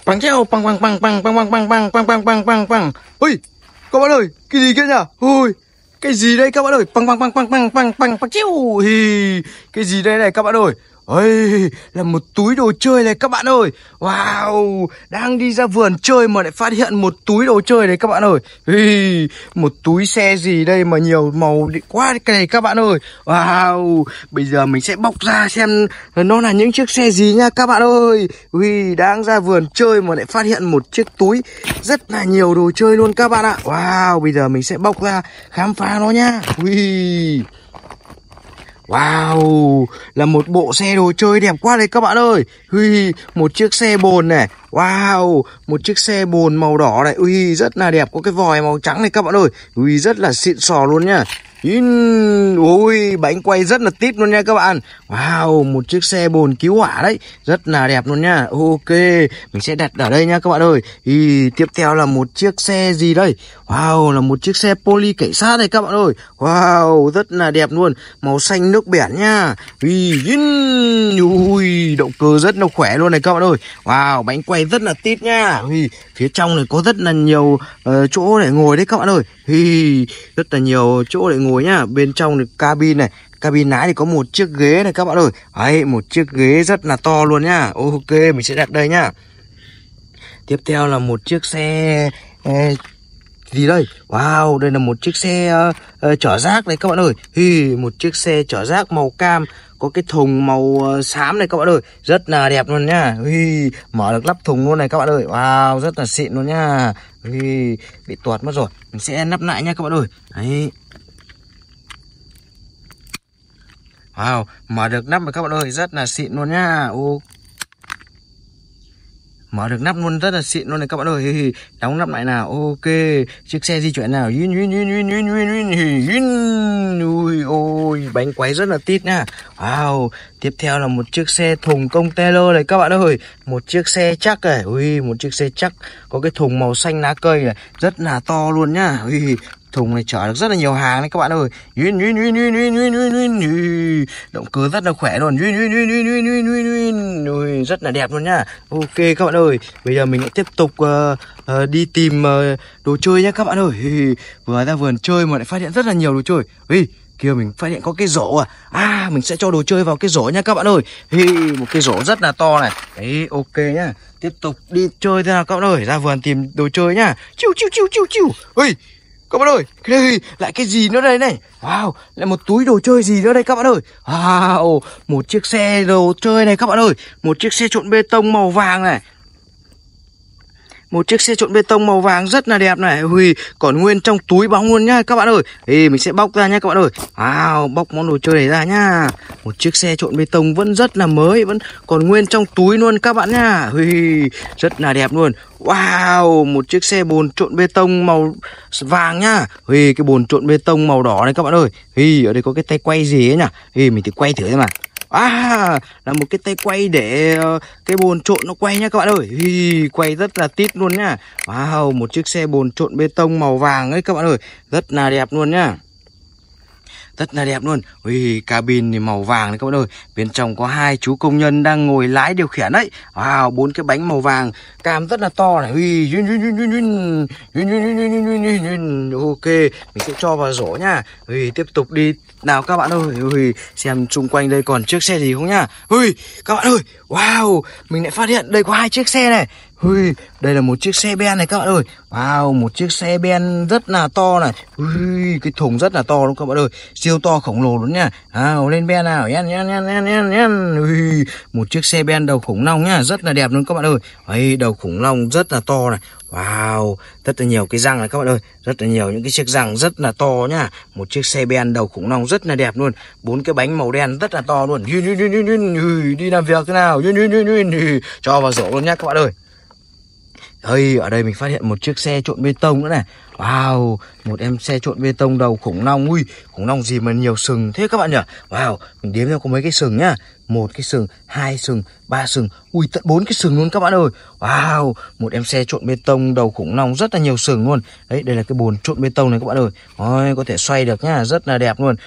Bắn treo băng băng băng băng băng băng băng băng băng băng băng băng băng. Ui, các bạn ơi, cái gì kia nhỉ? Ui, cái gì đây các bạn ơi? Băng băng băng băng băng băng băng băng treo. Cái gì đây này các bạn ơi? Ôi, là một túi đồ chơi này các bạn ơi. Wow, đang đi ra vườn chơi mà lại phát hiện một túi đồ chơi này các bạn ơi. Một túi xe gì đây mà nhiều màu quá cái này các bạn ơi. Wow, bây giờ mình sẽ bóc ra xem nó là những chiếc xe gì nha các bạn ơi. Đang ra vườn chơi mà lại phát hiện một chiếc túi rất là nhiều đồ chơi luôn các bạn ạ. Wow, bây giờ mình sẽ bóc ra khám phá nó nha. Wow, là một bộ xe đồ chơi đẹp quá đấy các bạn ơi. Một chiếc xe bồn này. Wow, một chiếc xe bồn màu đỏ này. Rất là đẹp, có cái vòi màu trắng này các bạn ơi. Rất là xịn sò luôn nha. Bánh quay rất là tít luôn nha các bạn. Wow, một chiếc xe bồn cứu hỏa đấy. Rất là đẹp luôn nha. Ok, mình sẽ đặt ở đây nha các bạn ơi. Tiếp theo là một chiếc xe gì đây? Wow, là một chiếc xe poli cảnh sát này các bạn ơi. Wow, rất là đẹp luôn. Màu xanh nước biển nha. Động cơ rất là khỏe luôn này các bạn ơi. Wow, bánh quay rất là tít nha. Phía trong này có rất là nhiều chỗ để ngồi đấy các bạn ơi. Rất là nhiều chỗ để ngồi nhá. Bên trong thì cabin này, cabin lái thì có một chiếc ghế này các bạn ơi. Đấy, một chiếc ghế rất là to luôn nhá. Ok, mình sẽ đặt đây nhá. Tiếp theo là một chiếc xe gì đây? Wow, đây là một chiếc xe chở rác này các bạn ơi. Một chiếc xe chở rác màu cam, có cái thùng màu xám này các bạn ơi. Rất là đẹp luôn nhá. Mở được nắp thùng luôn này các bạn ơi. Wow, rất là xịn luôn nhá. Bị tuột mất rồi. Mình sẽ nắp lại nha các bạn ơi. Đấy. Wow, mở được nắp rồi các bạn ơi. Rất là xịn luôn nhá. Mở được nắp luôn, rất là xịn luôn này các bạn ơi. Đóng nắp lại nào. Ok, chiếc xe di chuyển nào. Ôi, bánh quấy rất là tít nha. Wow, tiếp theo là một chiếc xe thùng container này các bạn ơi. Một chiếc xe chắc này. Một chiếc xe chắc có cái thùng màu xanh lá cây này, rất là to luôn nhá. Thùng này chở được rất là nhiều hàng đấy các bạn ơi. Động cơ rất là khỏe luôn. Rất là đẹp luôn nhá. Ok các bạn ơi, bây giờ mình lại tiếp tục đi tìm đồ chơi nhá các bạn ơi. Vừa ra vườn chơi mà lại phát hiện rất là nhiều đồ chơi. Kia mình phát hiện có cái rổ mình sẽ cho đồ chơi vào cái rổ nha các bạn ơi. Một cái rổ rất là to này. Đấy, ok nhá. Tiếp tục đi chơi thế nào các bạn ơi. Ra vườn tìm đồ chơi nhá. Chiu. Các bạn ơi, cái đây lại cái gì nữa đây này? Wow, lại một túi đồ chơi gì nữa đây các bạn ơi? Wow, một chiếc xe đồ chơi này các bạn ơi. Một chiếc xe trộn bê tông màu vàng này. Một chiếc xe trộn bê tông màu vàng rất là đẹp này. Còn nguyên trong túi bóng luôn nhá các bạn ơi. Mình sẽ bóc ra nha các bạn ơi. Wow, bóc món đồ chơi này ra nhá. Một chiếc xe trộn bê tông vẫn rất là mới, vẫn còn nguyên trong túi luôn các bạn nhá. Rất là đẹp luôn. Wow, một chiếc xe bồn trộn bê tông màu vàng nhá. Cái bồn trộn bê tông màu đỏ này các bạn ơi. Ở đây có cái tay quay gì ấy nhỉ? Mình thử quay thử xem mà. Là một cái tay quay để cái bồn trộn nó quay nha các bạn ơi. Quay rất là tít luôn nhá. Wow, một chiếc xe bồn trộn bê tông màu vàng ấy các bạn ơi. Rất là đẹp luôn nhá. Rất là đẹp luôn. Cabin thì màu vàng này các bạn ơi. Bên trong có hai chú công nhân đang ngồi lái điều khiển đấy. Wow, 4 cái bánh màu vàng cam rất là to này. Ok, mình sẽ cho vào rổ nha. Tiếp tục đi nào các bạn ơi. Xem xung quanh đây còn chiếc xe gì không nhá. Các bạn ơi, wow, mình lại phát hiện đây có hai chiếc xe này. Đây là một chiếc xe ben này các bạn ơi. Wow, một chiếc xe ben rất là to này. Cái thùng rất là to luôn các bạn ơi. Siêu to khổng lồ luôn nha. Lên ben nào. Một chiếc xe ben đầu khủng long nhá. Rất là đẹp luôn các bạn ơi. Đầu khủng long rất là to này. Wow, rất là nhiều cái răng này các bạn ơi. Rất là nhiều những cái chiếc răng rất là to nhá. Một chiếc xe ben đầu khủng long rất là đẹp luôn. 4 cái bánh màu đen rất là to luôn. Đi làm việc thế nào. Cho vào rổ luôn nhá các bạn ơi. Ở đây mình phát hiện một chiếc xe trộn bê tông nữa này. Wow, một em xe trộn bê tông đầu khủng long. Khủng long gì mà nhiều sừng thế các bạn nhỉ? Wow, mình đếm ra có mấy cái sừng nhá. 1 cái sừng, 2 sừng, 3 sừng. Tận 4 cái sừng luôn các bạn ơi. Wow, một em xe trộn bê tông đầu khủng long rất là nhiều sừng luôn. Đấy, đây là cái bồn trộn bê tông này các bạn ơi. Có thể xoay được nhá, rất là đẹp luôn.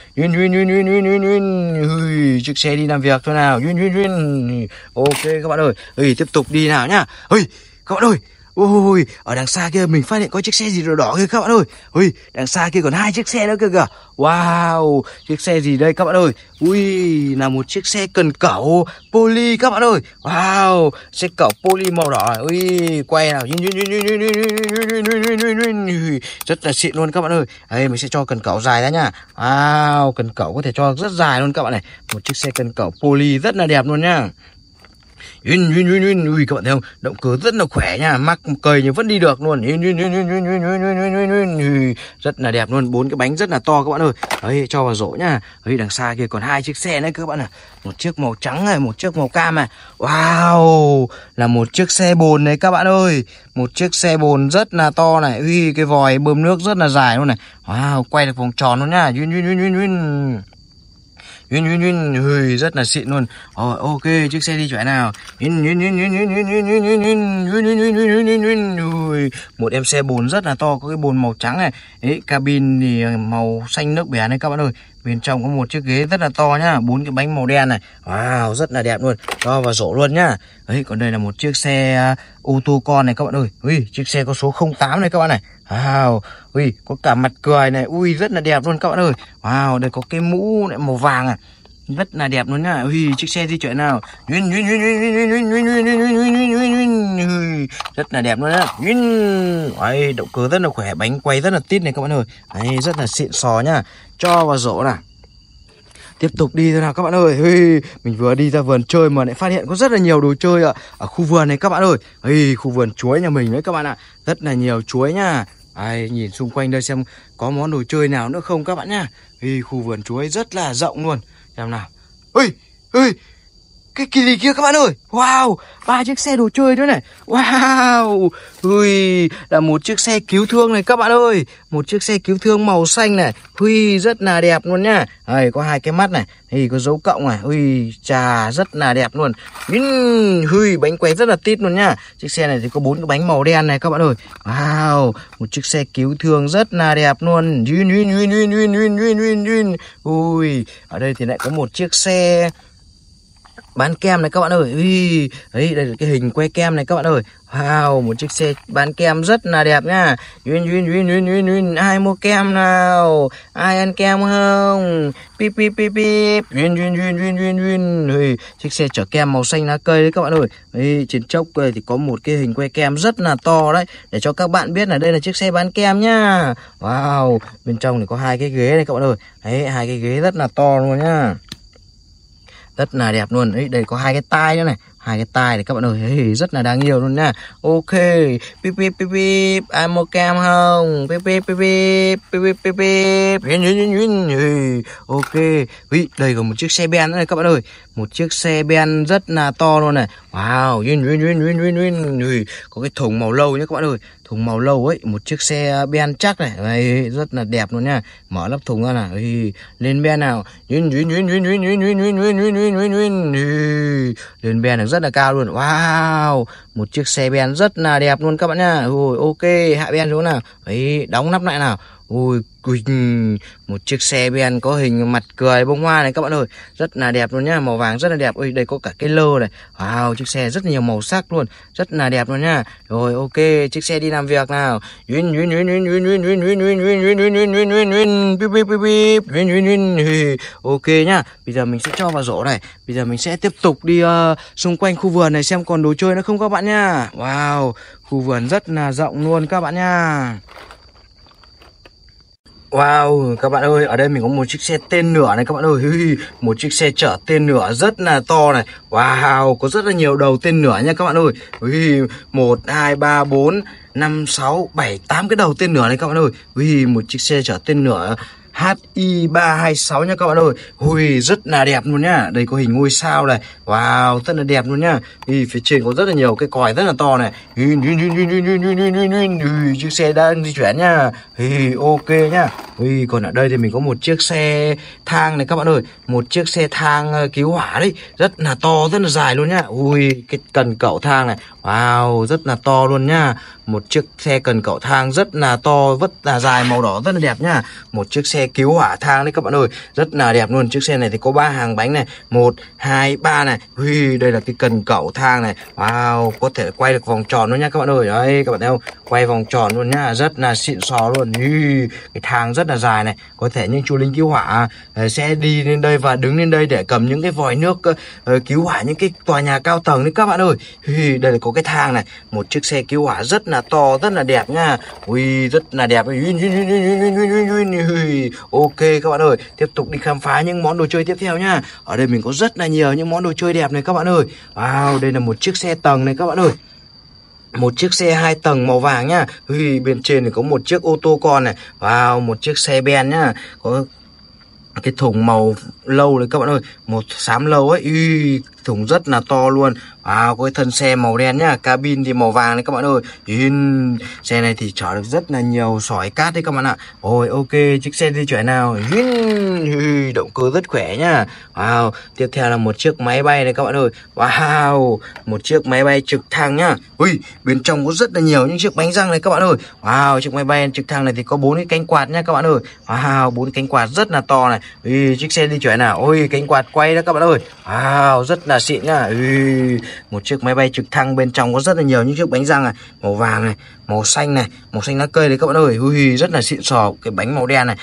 Chiếc xe đi làm việc thôi nào. Ok các bạn ơi. Tiếp tục đi nào nhá. các bạn ơi. Ôi, ở đằng xa kia mình phát hiện có chiếc xe gì đỏ đỏ kia các bạn ơi. Ui, đằng xa kia còn 2 chiếc xe nữa kìa. Wow, chiếc xe gì đây các bạn ơi? Ui, là một chiếc xe cần cẩu Poli các bạn ơi. Wow, xe cẩu Poli màu đỏ. Ui, quay nào. Rất là xịn luôn các bạn ơi. Đây, mình sẽ cho cần cẩu dài ra nha. Wow, cần cẩu có thể cho rất dài luôn các bạn này. Một chiếc xe cần cẩu Poli rất là đẹp luôn nha. Ui, các bạn thấy không? Động cơ rất là khỏe nha, mắc cầy nhưng vẫn đi được luôn. Rất là đẹp luôn, 4 cái bánh rất là to các bạn ơi. Đấy, cho vào rổ nha. Đấy, đằng xa kia còn 2 chiếc xe nữa các bạn ạ. Một chiếc màu trắng này, một chiếc màu cam này. Wow, là một chiếc xe bồn này các bạn ơi. Một chiếc xe bồn rất là to này. Ui, cái vòi bơm nước rất là dài luôn này. Wow, quay được vòng tròn luôn nha. Ui, rất là xịn luôn. Ok, chiếc xe đi chỗ nào. Ui, một em xe bồn rất là to, có cái bồn màu trắng này. Đấy, cabin thì màu xanh nước biển này các bạn ơi. Bên trong có một chiếc ghế rất là to nhá, 4 cái bánh màu đen này. Wow, rất là đẹp luôn. Cho vào rổ luôn nhá. Đấy, còn đây là một chiếc xe ô tô con này các bạn ơi. Ui, chiếc xe có số 08 này các bạn này. Wow, ui, có cả mặt cười này. Ui, rất là đẹp luôn các bạn ơi. Wow, đây có cái mũ này màu vàng à. Rất là đẹp luôn nhá. Ui, chiếc xe di chuyển nào. Rất là đẹp luôn nhá. Đấy, động cơ rất là khỏe, bánh quay rất là tít này các bạn ơi. Đấy, rất là xịn sò nhá. Cho vào rổ nào. Tiếp tục đi thôi nào các bạn ơi. Ui, mình vừa đi ra vườn chơi mà lại phát hiện có rất là nhiều đồ chơi ở khu vườn này các bạn ơi. Ui, khu vườn chuối nhà mình đấy các bạn ạ. Rất là nhiều chuối nhá. Ai, nhìn xung quanh đây xem có món đồ chơi nào nữa không các bạn nhá. Ui, khu vườn chuối rất là rộng luôn. Xem nào. Ui, ui, cái gì kia các bạn ơi. Wow, 3 chiếc xe đồ chơi nữa này. Wow, ui, là một chiếc xe cứu thương này các bạn ơi. Một chiếc xe cứu thương màu xanh này. Ui, rất là đẹp luôn nhá. Đây, có 2 cái mắt này. Đây, có dấu cộng này. Ui, chà, rất là đẹp luôn. Ui, bánh quay rất là tít luôn nhá. Chiếc xe này thì có 4 cái bánh màu đen này các bạn ơi. Wow, một chiếc xe cứu thương rất là đẹp luôn. Ui, ở đây thì lại có một chiếc xe bán kem này các bạn ơi. Ui, đấy, đây là cái hình que kem này các bạn ơi. Wow, một chiếc xe bán kem rất là đẹp nhá. Ai mua kem nào? Ai ăn kem không? Pip pip pip pip. Ui, chiếc xe chở kem màu xanh lá cây đấy các bạn ơi. Đấy, trên chốc đây thì có một cái hình que kem rất là to đấy, để cho các bạn biết là đây là chiếc xe bán kem nhá. Wow, bên trong thì có 2 cái ghế này các bạn ơi. Đấy, 2 cái ghế rất là to luôn nhá. Rất là đẹp luôn. Đấy, đây có 2 cái tai nữa này. 2 cái tai này các bạn ơi. Đấy, rất là đáng yêu luôn nha. Ok. Pip pip pip pip. Ai mua kem không? Pip pip pip pip. Pip pip pip pip. Ok. Ui, đây có một chiếc xe ben nữa này các bạn ơi. Một chiếc xe ben rất là to luôn này. Wow. Có cái thùng màu nâu nhé các bạn ơi. Thùng màu nâu ấy, một chiếc xe ben chắc này. Đây, rất là đẹp luôn nha. Mở nắp thùng ra nào. Lên ben nào. Lên ben rất là cao luôn. Wow, một chiếc xe ben rất là đẹp luôn các bạn nha. Ui, ok, hạ ben xuống nào. Đấy, đóng nắp lại nào. Ui, một chiếc xe ben có hình mặt cười bông hoa này các bạn ơi. Rất là đẹp luôn nhá, màu vàng rất là đẹp. Ui, đây có cả cái lơ này. Wow, chiếc xe rất nhiều màu sắc luôn, rất là đẹp luôn nha. Rồi, ok, chiếc xe đi làm việc nào. Ok nhá. Bây giờ mình sẽ cho vào rổ này. Bây giờ mình sẽ tiếp tục đi xung quanh khu vườn này xem còn đồ chơi nữa không các bạn nha. Wow, khu vườn rất là rộng luôn các bạn nha. Wow, các bạn ơi, ở đây mình có một chiếc xe tên lửa này các bạn ơi. Một chiếc xe chở tên lửa rất là to này. Wow, có rất là nhiều đầu tên lửa nha các bạn ơi. 1, 2, 3, 4, 5, 6, 7, 8 cái đầu tên lửa này các bạn ơi. Một chiếc xe chở tên lửa HI-326 nha các bạn ơi. Ui, rất là đẹp luôn nhá. Đây có hình ngôi sao này. Wow, rất là đẹp luôn nhá. Phía trên có rất là nhiều cái còi rất là to này. Chiếc xe đang di chuyển nhá. Ok nhá. Còn ở đây thì mình có một chiếc xe thang này các bạn ơi. Một chiếc xe thang cứu hỏa đấy. Rất là to, rất là dài luôn nhá. Cái cần cẩu thang này. Wow, rất là to luôn nhá. một chiếc xe cần cẩu thang rất là to, rất là dài, màu đỏ rất là đẹp nhá. Một chiếc xe cứu hỏa thang đấy các bạn ơi, rất là đẹp luôn. Chiếc xe này thì có 3 hàng bánh này, 1, 2, 3 này. Ui, đây là cái cần cẩu thang này. Wow, có thể quay được vòng tròn luôn nha các bạn ơi. Đấy, các bạn thấy không? Quay vòng tròn luôn nhá, rất là xịn sò luôn. Ui, cái thang rất là dài này, có thể những chú lính cứu hỏa sẽ đi lên đây và đứng lên đây để cầm những cái vòi nước cứu hỏa những cái tòa nhà cao tầng đấy các bạn ơi. Ui, đây là có cái thang này, một chiếc xe cứu hỏa rất là to, rất là đẹp nha. Ui, rất là đẹp. Ok các bạn ơi, tiếp tục đi khám phá những món đồ chơi tiếp theo nhá. Ở đây mình có rất là nhiều những món đồ chơi đẹp này các bạn ơi. Wow, đây là một chiếc xe tầng này các bạn ơi. Một chiếc xe 2 tầng màu vàng nhá. Ui, bên trên thì có một chiếc ô tô con này. Wow, một chiếc xe ben nhá. Có cái thùng màu lâu đấy các bạn ơi, một xám lâu ấy. Ui, thùng rất là to luôn. Wow, có cái thân xe màu đen nhá, cabin thì màu vàng đấy các bạn ơi. Xe này thì chở được rất là nhiều sỏi cát đấy các bạn ạ. Ôi ok, chiếc xe di chuyển nào. Động cơ rất khỏe nhá. Wow, tiếp theo là một chiếc máy bay này các bạn ơi. Wow, một chiếc máy bay trực thăng nhá. Ui, bên trong có rất là nhiều những chiếc bánh răng này các bạn ơi. Wow, chiếc máy bay trực thăng này thì có 4 cái cánh quạt nha các bạn ơi. Wow, 4 cánh quạt rất là to này. Ui, chiếc xe di chuyển nào. Ôi, cánh quạt quay đó các bạn ơi. Wow, rất là xịn nhá. Ui, một chiếc máy bay trực thăng, bên trong có rất là nhiều những chiếc bánh răng này, màu vàng này, màu xanh này, màu xanh lá cây đấy các bạn ơi. Ui, rất là xịn sò. Cái bánh màu đen này.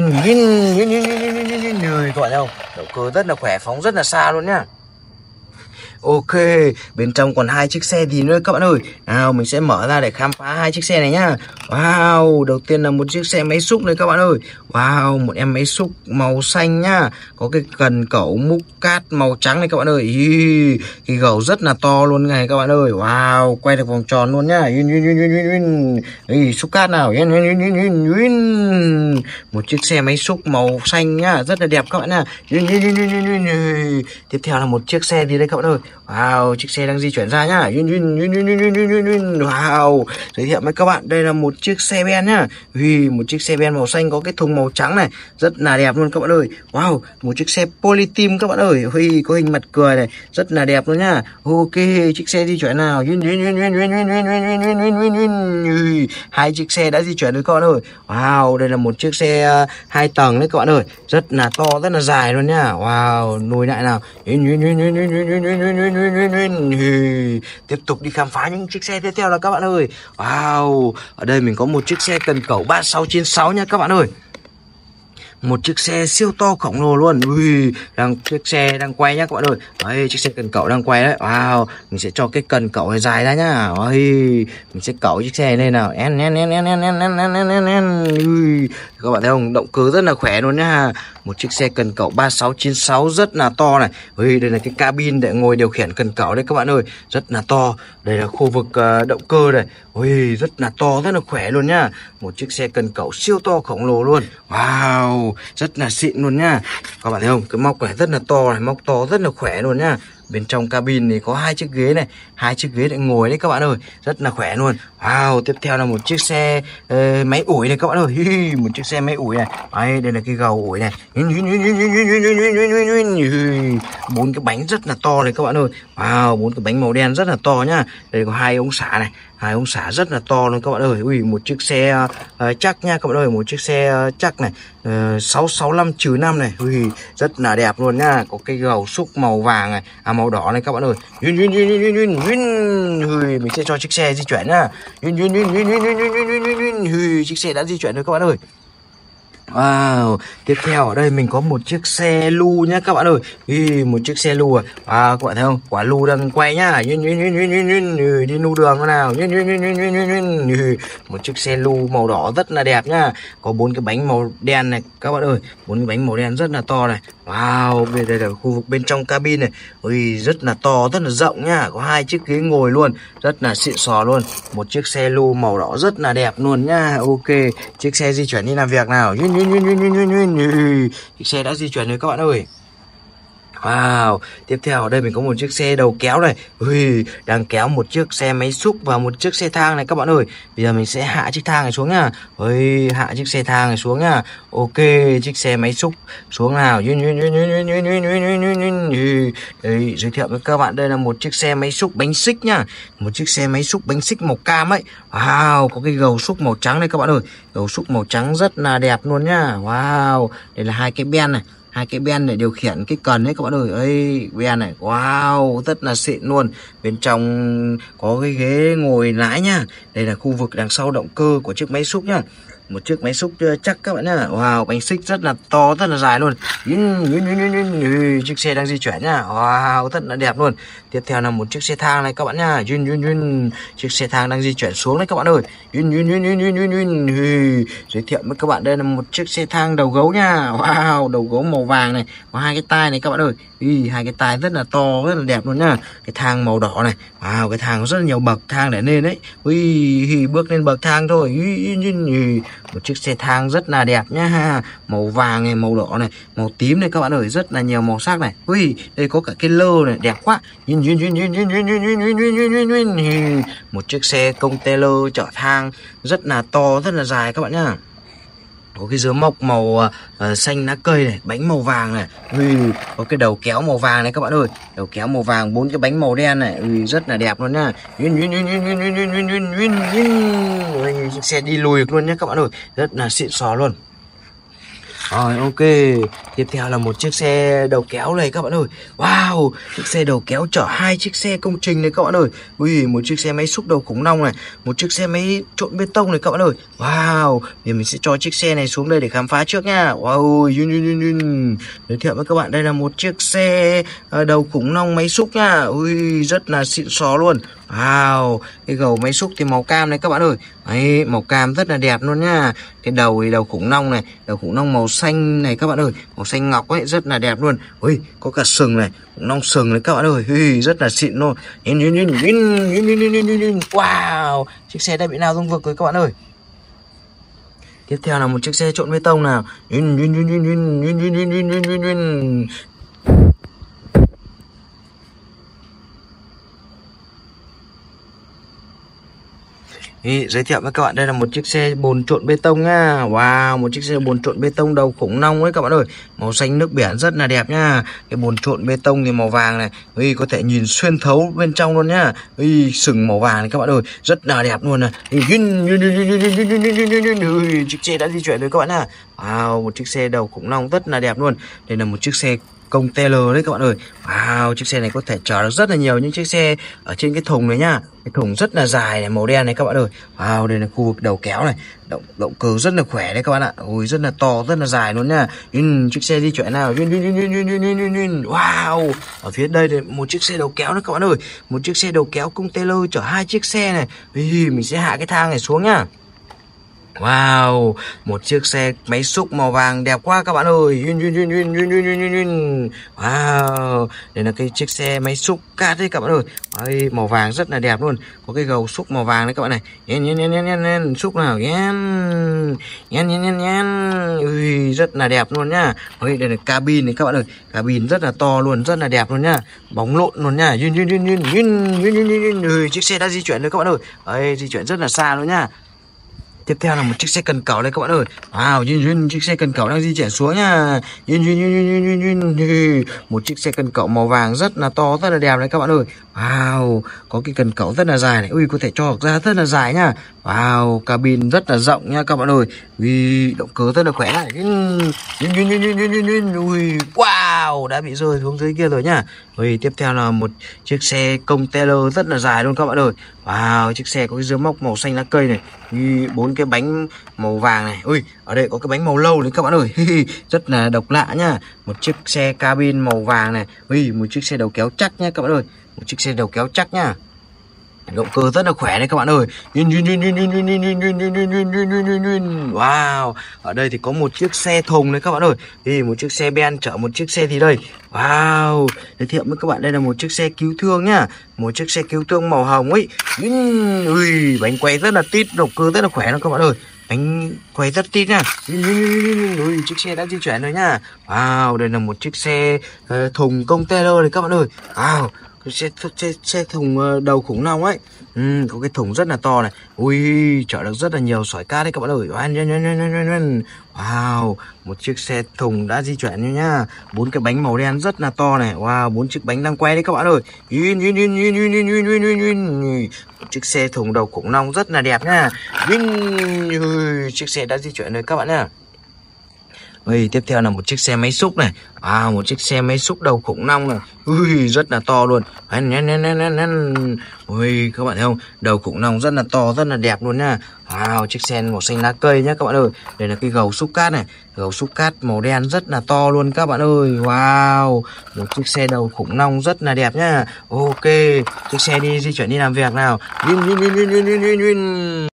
Các bạn thấy không? Động cơ rất là khỏe, phóng rất là xa luôn nhá. Ok, bên trong còn 2 chiếc xe gì nữa các bạn ơi. Nào, mình sẽ mở ra để khám phá 2 chiếc xe này nhá. Wow, đầu tiên là một chiếc xe máy xúc này các bạn ơi. Wow, một em máy xúc màu xanh nhá. Có cái cần cẩu múc cát màu trắng này các bạn ơi. Cái gầu rất là to luôn này các bạn ơi. Wow, quay được vòng tròn luôn nhá. Xúc cát nào. Một chiếc xe máy xúc màu xanh nhá, rất là đẹp các bạn nhá. Tiếp theo là một chiếc xe gì đây các bạn ơi. Wow, chiếc xe đang di chuyển ra nhá. Wow, giới thiệu với các bạn, đây là một chiếc xe ben nhá. Một chiếc xe ben màu xanh có cái thùng màu trắng này, rất là đẹp luôn các bạn ơi. Wow, một chiếc xe Polyteam các bạn ơi. Có hình mặt cười này, rất là đẹp luôn nhá. Ok, chiếc xe di chuyển nào. 2 chiếc xe đã di chuyển được các bạn ơi. Wow, đây là một chiếc xe 2 tầng đấy các bạn ơi, rất là to, rất là dài luôn nhá. Wow, lùi lại nào. Tiếp tục đi khám phá những chiếc xe tiếp theo là các bạn ơi. Wow, ở đây mình có một chiếc xe cần cẩu 3696 nha các bạn ơi. Một chiếc xe siêu to khổng lồ luôn. Chiếc xe đang quay nhá các bạn ơi. Đấy, chiếc xe cần cẩu đang quay đấy. Wow, mình sẽ cho cái cần cẩu này dài ra nhá. Mình sẽ cẩu chiếc xe này nào. Các bạn thấy không? Động cơ rất là khỏe luôn nhá. Một chiếc xe cần cẩu 3696 rất là to này. Đây là cái cabin để ngồi điều khiển cần cẩu đấy các bạn ơi, rất là to. Đây là khu vực động cơ này. Rất là to, rất là khỏe luôn nhá. Một chiếc xe cần cẩu siêu to khổng lồ luôn. Wow, rất là xịn luôn nhá. Các bạn thấy không? Cái móc này rất là to này, móc to rất là khỏe luôn nhá. Bên trong cabin thì có 2 chiếc ghế này, 2 chiếc ghế để ngồi đấy các bạn ơi, rất là khỏe luôn. Wow, tiếp theo là một chiếc xe máy ủi này các bạn ơi. Một chiếc xe máy ủi này. Đây là cái gầu ủi này. 4 cái bánh rất là to này các bạn ơi. Wow, 4 cái bánh màu đen rất là to nhá. Đây có 2 ống xả này, 2 ống xả rất là to luôn các bạn ơi. Một chiếc xe chắc nha các bạn ơi, một chiếc xe chắc này, 665-5 này. Rất là đẹp luôn nhá. Có cái gầu xúc màu vàng này, màu đỏ này các bạn ơi. Mình sẽ cho chiếc xe di chuyển nhá. Chiếc xe đã di chuyển rồi các bạn ơi. Wow, tiếp theo ở đây mình có một chiếc xe lu nhá các bạn ơi. Một chiếc xe lu các bạn thấy không? Quả lu đang quay nhá. Đi nu đường nào. Một chiếc xe lu màu đỏ rất là đẹp nhá. Có 4 cái bánh màu đen này các bạn ơi. 4 cái bánh màu đen rất là to này. Wow, đây là khu vực bên trong cabin này. Rất là to, rất là rộng nhá. Có 2 chiếc ghế ngồi luôn, rất là xịn sò luôn. Một chiếc xe lu màu đỏ rất là đẹp luôn nhá. Ok, chiếc xe di chuyển đi làm việc nào. Chiếc xe đã di chuyển rồi các bạn ơi. Wow, tiếp theo ở đây mình có một chiếc xe đầu kéo này. Ui, đang kéo một chiếc xe máy xúc và một chiếc xe thang này các bạn ơi. Bây giờ mình sẽ hạ chiếc thang này xuống nha. Ui, hạ chiếc xe thang này xuống nha. Ok, chiếc xe máy xúc xuống nào. Đấy, giới thiệu với các bạn đây là một chiếc xe máy xúc bánh xích nhá. Một chiếc xe máy xúc bánh xích màu cam ấy. Wow, có cái gầu xúc màu trắng đây các bạn ơi. Gầu xúc màu trắng rất là đẹp luôn nhá. Wow, đây là hai cái ben này. Hai cái ben để điều khiển cái cần đấy các bạn ơi. Ấy, ben này, wow, rất là xịn luôn. Bên trong có cái ghế ngồi lái nhá. Đây là khu vực đằng sau động cơ của chiếc máy xúc nhá. Một chiếc máy xúc chắc các bạn nhá. Wow, bánh xích rất là to, rất là dài luôn. Chiếc xe đang di chuyển nhá. Wow, rất là đẹp luôn. Tiếp theo là một chiếc xe thang này các bạn nhá. Chiếc xe thang đang di chuyển xuống đấy các bạn ơi. Giới thiệu với các bạn đây là một chiếc xe thang đầu gấu nha. Wow, đầu gấu màu vàng này, có hai cái tai này các bạn ơi. Hai cái tai rất là to, rất là đẹp luôn nhá. Cái thang màu đỏ này. Wow, cái thang có rất là nhiều bậc thang để lên đấy. Bước lên bậc thang thôi. Một chiếc xe thang rất là đẹp nhá. Màu vàng này, màu đỏ này, màu tím này các bạn ơi, rất là nhiều màu sắc này. Đây có cả cái lơ này, đẹp quá. Một chiếc xe container chở thang rất là to, rất là dài các bạn nhá. Có cái dứa mộc màu xanh lá cây này, bánh màu vàng này. Có cái đầu kéo màu vàng này các bạn ơi. Đầu kéo màu vàng, 4 cái bánh màu đen này. Rất là đẹp luôn nhá. Chiếc xe đi lùi được luôn nhá các bạn ơi. Rất là xịn sò luôn. Rồi, ok. Tiếp theo là một chiếc xe đầu kéo này các bạn ơi. Wow, chiếc xe đầu kéo chở hai chiếc xe công trình này các bạn ơi. Một chiếc xe máy xúc đầu khủng long này, một chiếc xe máy trộn bê tông này các bạn ơi. Wow, thì mình sẽ cho chiếc xe này xuống đây để khám phá trước nha. Wow, giới thiệu với các bạn đây là một chiếc xe đầu khủng long máy xúc nha. Rất là xịn xò luôn. Wow, cái gầu máy xúc thì màu cam này các bạn ơi. Đấy, màu cam rất là đẹp luôn nha. Cái đầu thì đầu khủng long này, đầu khủng long màu xanh này các bạn ơi, màu xanh ngọc ấy, rất là đẹp luôn. Có cả sừng này, khủng long sừng này các bạn ơi. Rất là xịn luôn. Wow, chiếc xe đã bị lao xuống vực rồi các bạn ơi. Tiếp theo là một chiếc xe trộn bê tông nào. Giới thiệu với các bạn đây là một chiếc xe bồn trộn bê tông nha. Wow, một chiếc xe bồn trộn bê tông đầu khủng long ấy các bạn ơi. Màu xanh nước biển rất là đẹp nha. Cái bồn trộn bê tông thì màu vàng này. Có thể nhìn xuyên thấu bên trong luôn nhá. Sừng màu vàng này các bạn ơi, rất là đẹp luôn này. Chiếc xe đã di chuyển rồi các bạn nha. Wow, một chiếc xe đầu khủng long rất là đẹp luôn. Đây là một chiếc xe container đấy các bạn ơi. Wow, chiếc xe này có thể chở được rất là nhiều những chiếc xe ở trên cái thùng này nhá. Cái thùng rất là dài này, màu đen này các bạn ơi. Wow, đây là khu vực đầu kéo này, động cơ rất là khỏe đấy các bạn ạ. Rất là to, rất là dài luôn nha. Chiếc xe di chuyển nào. Wow, ở phía đây thì một chiếc xe đầu kéo đấy các bạn ơi. Một chiếc xe đầu kéo container chở hai chiếc xe này. Mình sẽ hạ cái thang này xuống nhá. Wow, một chiếc xe máy xúc màu vàng đẹp quá các bạn ơi. Wow, đây là cái chiếc xe máy xúc cát đấy các bạn ơi. Màu vàng rất là đẹp luôn. Có cái gầu xúc màu vàng đấy các bạn này. Xúc nào. Rất là đẹp luôn nhá. Đây là cabin này các bạn ơi. Cabin rất là to luôn, rất là đẹp luôn nhá. Bóng lộn luôn nhá. Chiếc xe đã di chuyển rồi các bạn ơi. Di chuyển rất là xa luôn nhá. Tiếp theo là một chiếc xe cần cẩu đây các bạn ơi. Wow, chiếc xe cần cẩu đang di chuyển xuống nha. Một chiếc xe cần cẩu màu vàng rất là to, rất là đẹp đấy các bạn ơi. Wow, có cái cần cẩu rất là dài này. Có thể cho ra rất là dài nha. Wow, cabin rất là rộng nha các bạn ơi. Động cơ rất là khỏe này. Wow, đã bị rơi xuống dưới kia rồi nhá. Tiếp theo là một chiếc xe container rất là dài luôn các bạn ơi. Wow, chiếc xe có cái dưa móc màu xanh lá cây này. 4 cái bánh màu vàng này. Ở đây có cái bánh màu lâu đấy các bạn ơi. Rất là độc lạ nhá. Một chiếc xe cabin màu vàng này. Một chiếc xe đầu kéo chắc nhá các bạn ơi. Một chiếc xe đầu kéo chắc nhá. Động cơ rất là khỏe đấy các bạn ơi. Wow, ở đây thì có một chiếc xe thùng đấy các bạn ơi. Một chiếc xe ben chở một chiếc xe gì đây. Wow, giới thiệu với các bạn đây là một chiếc xe cứu thương nhá. Một chiếc xe cứu thương màu hồng ấy. Bánh quay rất là tít, động cơ rất là khỏe đó các bạn ơi. bánh quay rất tít nha. Ui, chiếc xe đã di chuyển rồi nha. Wow, đây là một chiếc xe thùng container này các bạn ơi. Wow, xe thùng đầu khủng long ấy. Có cái thùng rất là to này. Ui, chở được rất là nhiều sỏi cát đấy các bạn ơi. Wow, một chiếc xe thùng đã di chuyển nhá. 4 cái bánh màu đen rất là to này. Wow, 4 chiếc bánh đang quay đấy các bạn ơi. Một chiếc xe thùng đầu khủng long rất là đẹp nha. Chiếc xe đã di chuyển rồi các bạn nhá. Tiếp theo là một chiếc xe máy xúc này. Một chiếc xe máy xúc đầu khủng long này. Rất là to luôn. Các bạn thấy không? Đầu khủng long rất là to, rất là đẹp luôn nha. Chiếc xe màu xanh lá cây nhá các bạn ơi. Đây là cái gầu xúc cát này. Gầu xúc cát màu đen rất là to luôn các bạn ơi. Wow, một chiếc xe đầu khủng long rất là đẹp nhá. Ok, chiếc xe đi di chuyển đi làm việc nào.